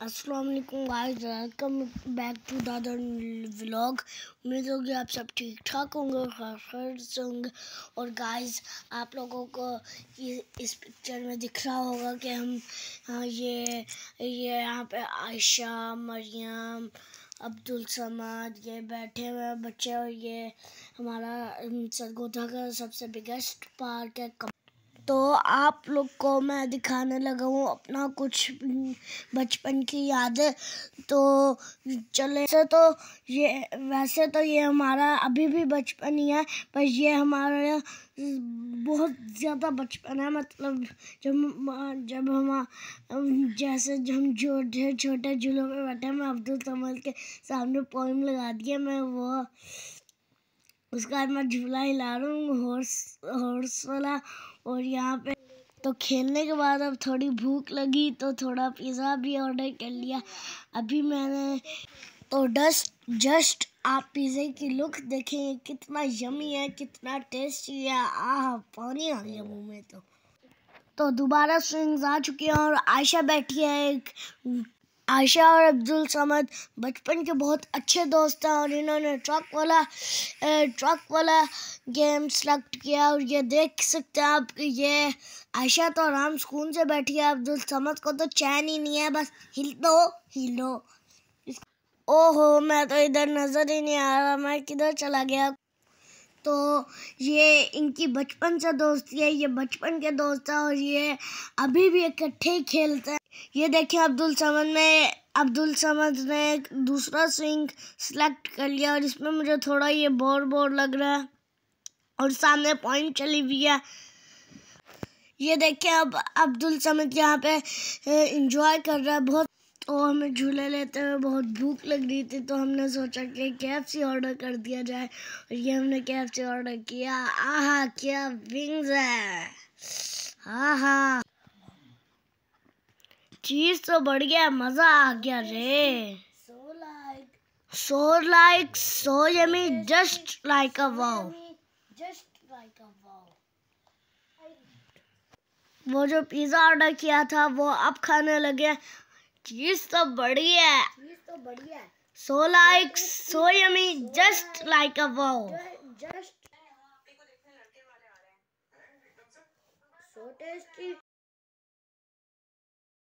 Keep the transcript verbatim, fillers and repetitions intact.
अस्सलाम वालेकुम guys, welcome back to the vlog. उम्मीद होगी आप सब ठीक ठाक होंगे और खैर से होंगे। और गाइस, आप लोगों को ये इस पिक्चर में दिख रहा होगा कि हम हाँ, ये ये यहाँ पे आयशा, मरियम, अब्दुल समद ये बैठे हुए हैं बच्चे। और ये हमारा सरगोधा का सबसे बिगेस्ट पार्क है। तो आप लोग को मैं दिखाने लगा हूँ अपना कुछ बचपन की यादें। तो चले से तो ये वैसे तो ये हमारा अभी भी बचपन ही है, पर ये हमारा बहुत ज़्यादा बचपन है। मतलब जब जब हम जैसे हम छोटे छोटे झूलों में बैठे, मैं अब्दुल समद के सामने पोइम लगा दिया, मैं वो उसका मैं झूला हिला रहा हूँ, हॉर्स हॉर्स वाला। और यहाँ पे तो खेलने के बाद अब थोड़ी भूख लगी तो थोड़ा पिज़्ज़ा भी ऑर्डर कर लिया अभी मैंने। तो डस्ट जस्ट आप पिज़्ज़े की लुक देखें, कितना यमी है, कितना टेस्टी है। आह, पानी आ गया मुंह में। तो तो दोबारा स्विंग्स आ चुकी हैं और आयशा बैठी है। एक आयशा और अब्दुल समद बचपन के बहुत अच्छे दोस्त हैं और इन्होंने ट्रक वाला ट्रक वाला गेम सेलेक्ट किया। और ये देख सकते हैं आप, ये आयशा तो आराम सुकून से बैठी है, अब्दुल समद को तो चैन ही नहीं है, बस हिल दो हिल दो। ओहो, मैं तो इधर नज़र ही नहीं आ रहा, मैं किधर चला गया। तो ये इनकी बचपन से दोस्ती है, ये बचपन के दोस्त हैं और ये अभी भी इकट्ठे ही खेलते हैं। ये देखें, अब्दुल समद में अब्दुल समद ने एक दूसरा स्विंग सेलेक्ट कर लिया और इसमें मुझे थोड़ा ये बोर बोर लग रहा है और सामने पॉइंट चली हुई है। ये देखें, अब अब्दुल समद यहाँ पे एंजॉय कर रहा है बहुत। और हमें झूले लेते हुए बहुत भूख लग रही थी, तो हमने सोचा कि केएफसी ऑर्डर कर दिया जाए। और ये हमने केएफसी ऑर्डर किया। आहा, क्या विंग्स है, आहा, चीज तो बढ़ गया, मजा आ गया रे। So like so yummy, just like a wow, just like a wow. वो जो पिज्जा ऑर्डर किया था वो अब खाने लगे। चीज तो बढ़िया है, चीज तो बढ़िया है। So like so yummy, just like a wow, just so tasty.